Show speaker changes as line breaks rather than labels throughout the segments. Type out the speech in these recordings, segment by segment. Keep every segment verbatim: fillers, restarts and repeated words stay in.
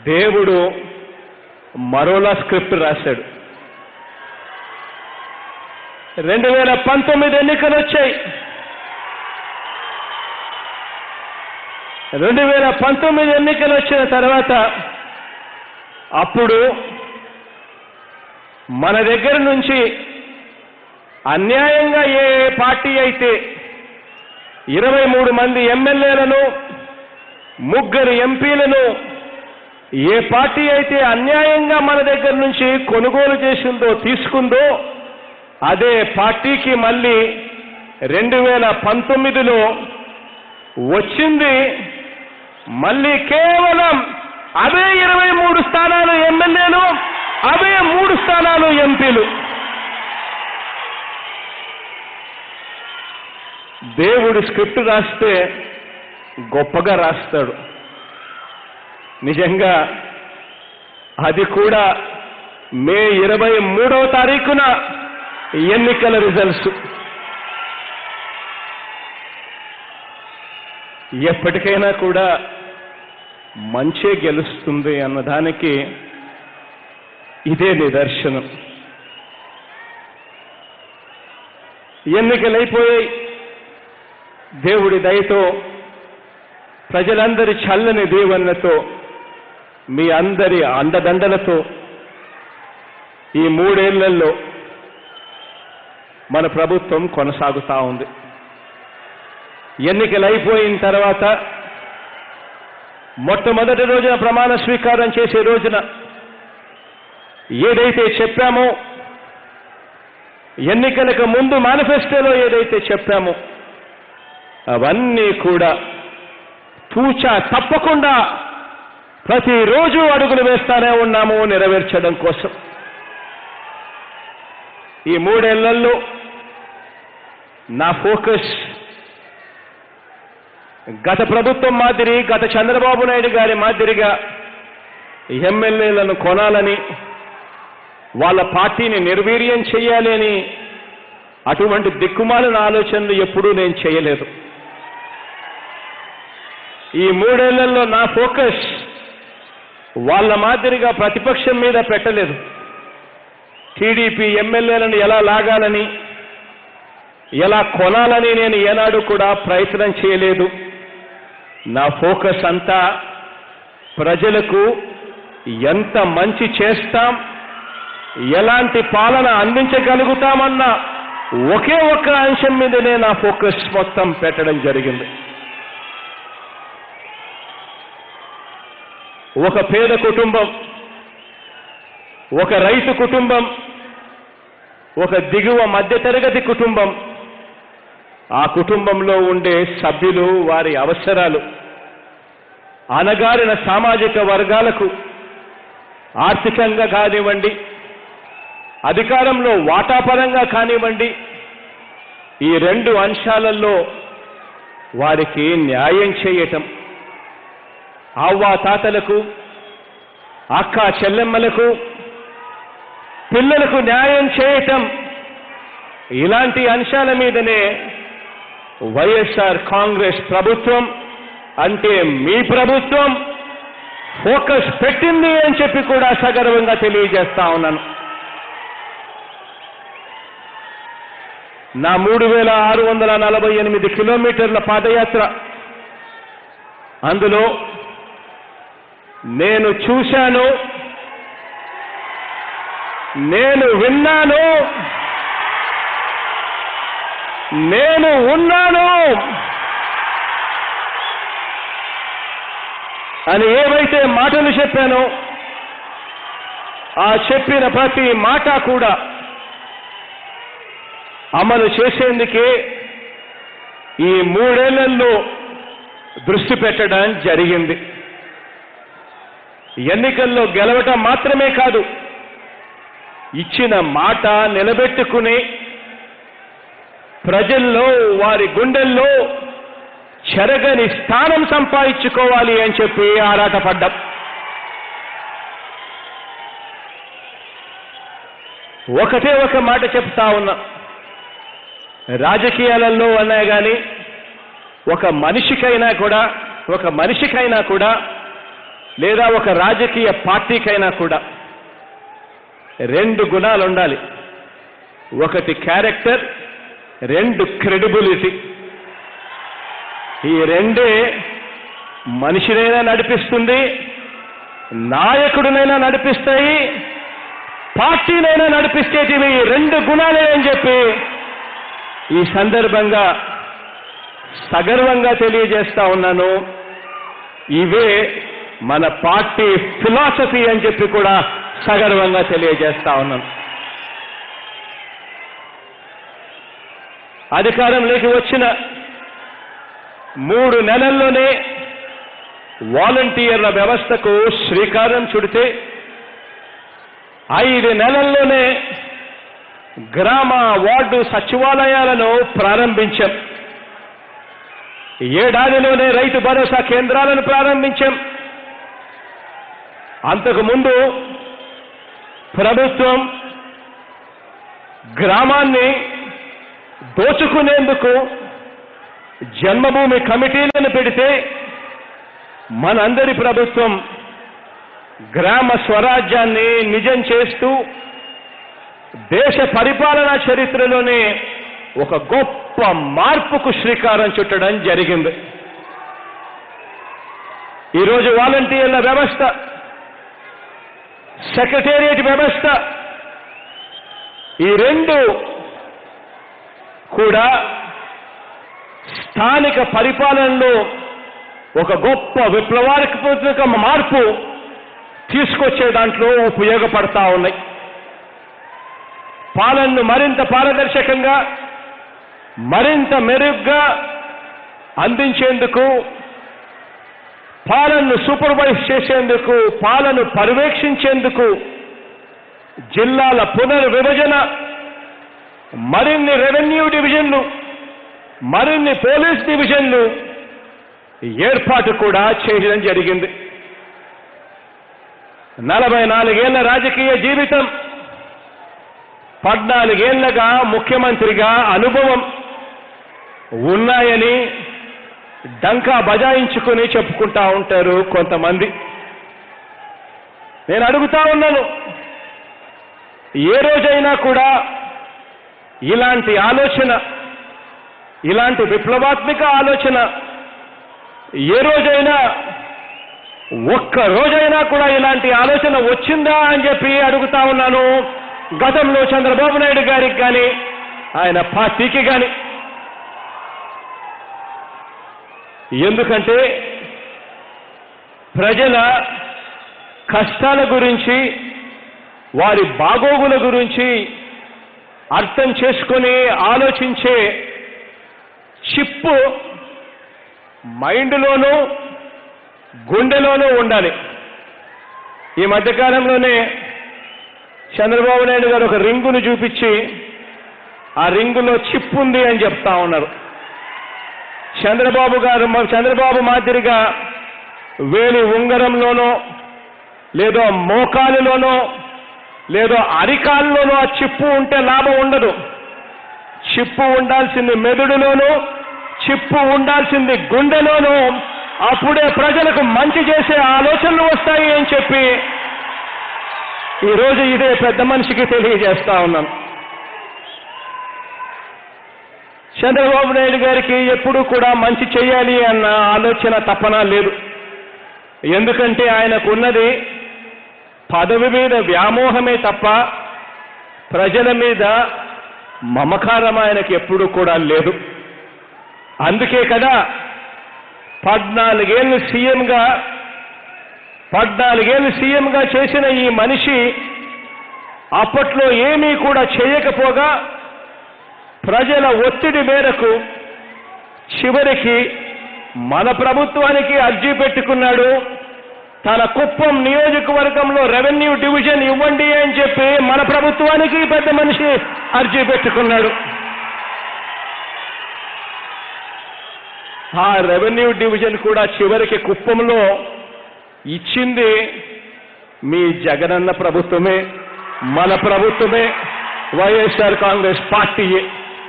దేవుడు మరోలా స్క్రిప్ట్ రాశాడు. రెండు వేల పంతొమ్మిది ఎన్నికలు వచ్చాయి. రెండు వేల పంతొమ్మిది ఎన్నికలు వచ్చిన తర్వాత అప్పుడు మన దగ్గర నుంచి అన్యాయంగా ఏ పార్టీ అయితే ఇరవై మూడు మంది ఎమ్మెల్యేలను ముగ్గురు ఎంపీలను ఏ పార్టీ అయితే అన్యాయంగా మన దగ్గర నుంచి కొనుగోలు చేసిందో తీసుకుందో అదే పార్టీకి మళ్ళీ రెండు వేల పంతొమ్మిదిలో వచ్చింది మళ్ళీ కేవలం అవే ఇరవై మూడు స్థానాలు ఎమ్మెల్యేలు, అవే మూడు స్థానాలు ఎంపీలు. దేవుడు స్క్రిప్ట్ రాస్తే గొప్పగా రాస్తాడు. నిజంగా అది కూడా మే ఇరవై మూడవ తారీఖున ఎన్నికల రిజల్ట్స్. ఎప్పటికైనా కూడా మంచే గెలుస్తుంది అన్నదానికి ఇదే నిదర్శనం. ఎన్నికలైపోయాయి. దేవుడి దయతో ప్రజలందరి చల్లని దీవెనలతో మీ అందరి అండదండలతో ఈ మూడేళ్లలో మన ప్రభుత్వం కొనసాగుతా ఉంది. ఎన్నికలు అయిపోయిన తర్వాత మొట్టమొదటి రోజున ప్రమాణ స్వీకారం చేసే రోజున ఏదైతే చెప్పామో, ఎన్నికలకు ముందు మేనిఫెస్టోలో ఏదైతే చెప్పామో అవన్నీ కూడా తూచా తప్పకుండా ప్రతిరోజు అడుగులు వేస్తానే ఉన్నాము నెరవేర్చడం కోసం. ఈ మూడేళ్లలో నా ఫోకస్ గత ప్రభుత్వం మాదిరి, గత చంద్రబాబు నాయుడు గారి మాదిరిగా ఎమ్మెల్యేలను కొనాలని, వాళ్ళ పార్టీని నిర్వీర్యం చేయాలి అని అటువంటి దిక్కుమాలిన ఆలోచనలు ఎప్పుడూ నేను చేయలేదు. ఈ మూడేళ్లలో నా ఫోకస్ వాళ్ళ మాదిరిగా ప్రతిపక్షం మీద పెట్టలేదు. టీడీపీ ఎమ్మెల్యేలను ఎలా లాగాలని, ఎలా కొనాలని నేను ఏనాడు కూడా ప్రయత్నం చేయలేదు. నా ఫోకస్ అంతా ప్రజలకు ఎంత మంచి చేస్తాం, ఎలాంటి పాలన అందించగలుగుతామన్న ఒకే ఒక్క అంశం మీదనే నా ఫోకస్ మొత్తం పెట్టడం జరిగింది. ఒక పేద కుటుంబం, ఒక రైతు కుటుంబం, ఒక దిగువ మధ్యతరగతి కుటుంబం, ఆ కుటుంబంలో ఉండే సభ్యులు, వారి అవసరాలు, అణగారిన సామాజిక వర్గాలకు ఆర్థికంగా కానివ్వండి, అధికారంలో వాటాపరంగా కానివ్వండి, ఈ రెండు అంశాలలో వారికి న్యాయం చేయటం, అవ్వా తాతలకు, అక్క చెల్లెమ్మలకు, పిల్లలకు న్యాయం చేయటం, ఇలాంటి అంశాల మీదనే వైఎస్ఆర్ కాంగ్రెస్ ప్రభుత్వం అంటే మీ ప్రభుత్వం ఫోకస్ పెట్టింది అని చెప్పి కూడా సగర్వంగా తెలియజేస్తా ఉన్నాను. నా మూడు వేల ఆరు వందల నలభై ఎనిమిది కిలోమీటర్ల పాదయాత్ర, అందులో నేను చూశాను, నేను విన్నాను, నేను ఉన్నాను అని ఏవైతే మాటలు చెప్పానో ఆ చెప్పిన ప్రతి మాట కూడా అమలు చేసేందుకే ఈ మూడేళ్లలో దృష్టి పెట్టడం జరిగింది. ఎన్నికల్లో గెలవటం మాత్రమే కాదు, ఇచ్చిన మాట నిలబెట్టుకుని ప్రజల్లో, వారి గుండెల్లో చెరగని స్థానం సంపాదించుకోవాలి అని చెప్పి ఆరాటపడ్డాం. ఒకటే ఒక మాట చెప్తా ఉన్నా, రాజకీయాలలో అన్నా కానీ ఒక మనిషికైనా కూడా ఒక మనిషికైనా కూడా లేదా ఒక రాజకీయ పార్టీకైనా కూడా రెండు గుణాలు ఉండాలి. ఒకటి క్యారెక్టర్, రెండు క్రెడిబిలిటీ. ఈ రెండే మనిషినైనా నడిపిస్తుంది, నాయకుడినైనా నడిపిస్తాయి, పార్టీనైనా నడిపిస్తేటివి ఈ రెండు గుణాలే అని చెప్పి ఈ సందర్భంగా సగర్వంగా తెలియజేస్తా ఉన్నాను. ఇవే మన పార్టీ ఫిలాసఫీ అని చెప్పి కూడా సగర్వంగా తెలియజేస్తా ఉన్నాను. అధికారంలోకి వచ్చిన మూడు నెలల్లోనే వాలంటీర్ల వ్యవస్థకు శ్రీకారం చుడితే ఐదు నెలల్లోనే గ్రామ వార్డు సచివాలయాలను ప్రారంభించాం. ఏడాదిలోనే రైతు భరోసా కేంద్రాలను ప్రారంభించాం. అంతకుముందు ప్రభుత్వం గ్రామాన్ని దోచుకునేందుకు జన్మభూమి కమిటీలను పెడితే మనందరి ప్రభుత్వం గ్రామ స్వరాజ్యాన్ని నిజం చేస్తూ దేశ పరిపాలనా చరిత్రలోనే ఒక గొప్ప మార్పుకు శ్రీకారం చుట్టడం జరిగింది. ఈరోజు వాలంటీర్ల వ్యవస్థ, సెక్రటేరియట్ వ్యవస్థ, ఈ రెండు కూడా స్థానిక పరిపాలనలో ఒక గొప్ప విప్లవాత్మక మార్పు తీసుకొచ్చే దాంట్లో ఉపయోగపడతా ఉన్నాయి. పాలనను మరింత పారదర్శకంగా, మరింత మెరుగ్గా అందించేందుకు, పాలనను సూపర్వైజ్ చేసేందుకు, పాలన పర్యవేక్షించేందుకు జిల్లాల పునర్విభజన, మరిన్ని రెవెన్యూ డివిజన్లు, మరిన్ని పోలీస్ డివిజన్లు ఏర్పాటు కూడా చేయడం జరిగింది. నలభై నాలుగేళ్ల రాజకీయ జీవితం, పద్నాలుగేళ్లగా ముఖ్యమంత్రిగా అనుభవం ఉన్నాయని డంకా బజాయించుకుని చెప్పుకుంటా ఉంటారు కొంతమంది. నేను అడుగుతా ఉన్నాను, ఏ రోజైనా కూడా ఇలాంటి ఆలోచన, ఇలాంటి విప్లవాత్మక ఆలోచన ఏ రోజైనా, ఒక్క రోజైనా కూడా ఇలాంటి ఆలోచన వచ్చిందా అని చెప్పి అడుగుతా ఉన్నాను. గతంలో చంద్రబాబు నాయుడు గారికి కానీ ఆయన పార్టీకి కానీ. ఎందుకంటే ప్రజల కష్టాల గురించి, వారి బాగోగుల గురించి అర్థం చేసుకొని ఆలోచించే చిప్పు మైండ్లోనూ గుండెలోనూ ఉండాలి. ఈ మధ్యకాలంలోనే చంద్రబాబు నాయుడు గారు ఒక రింగును చూపించి ఆ రింగులో చిప్ ఉంది అని చెప్తా ఉన్నారు. చంద్రబాబు గారు చంద్రబాబు మాదిరిగా వేలి ఉంగరంలోనో, లేదో మోకాలులోనో, లేదో అరికాల్లోనో ఆ చిప్పు ఉంటే లాభం ఉండదు. చిప్పు ఉండాల్సింది మెదడులోనూ, చిప్పు ఉండాల్సింది గుండెలోనూ. అప్పుడే ప్రజలకు మంచి చేసే ఆలోచనలు వస్తాయి అని చెప్పి ఈరోజు ఇదే పెద్ద మనిషికి తెలియజేస్తా ఉన్నాను. చంద్రబాబు నాయుడు గారికి ఎప్పుడూ కూడా మంచి చేయాలి అన్న ఆలోచన తపన లేదు. ఎందుకంటే ఆయనకున్నది పదవి మీద వ్యామోహమే తప్ప ప్రజల మీద మమకారం ఆయనకి ఎప్పుడూ కూడా లేదు. అందుకే కదా పద్నాలుగేళ్ళు సీఎంగా పద్నాలుగేళ్ళు సీఎంగా చేసిన ఈ మనిషి అప్పట్లో ఏమీ కూడా చేయకపోగా ప్రజల ఒత్తిడి మేరకు చివరికి మన ప్రభుత్వానికి అర్జీ పెట్టుకున్నాడు. తన కుప్పం నియోజకవర్గంలో రెవెన్యూ డివిజన్ ఇవ్వండి అని చెప్పి మన ప్రభుత్వానికి పెద్ద మనిషి అర్జీ పెట్టుకున్నాడు. ఆ రెవెన్యూ డివిజన్ కూడా చివరికి కుప్పంలో ఇచ్చింది మీ జగనన్న ప్రభుత్వమే, మన ప్రభుత్వమే, వైఎస్ఆర్ కాంగ్రెస్ పార్టీయే.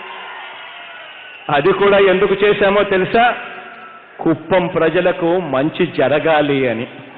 అది కూడా ఎందుకు చేశామో తెలుసా? కుప్పం ప్రజలకు మంచి జరగాలి అని.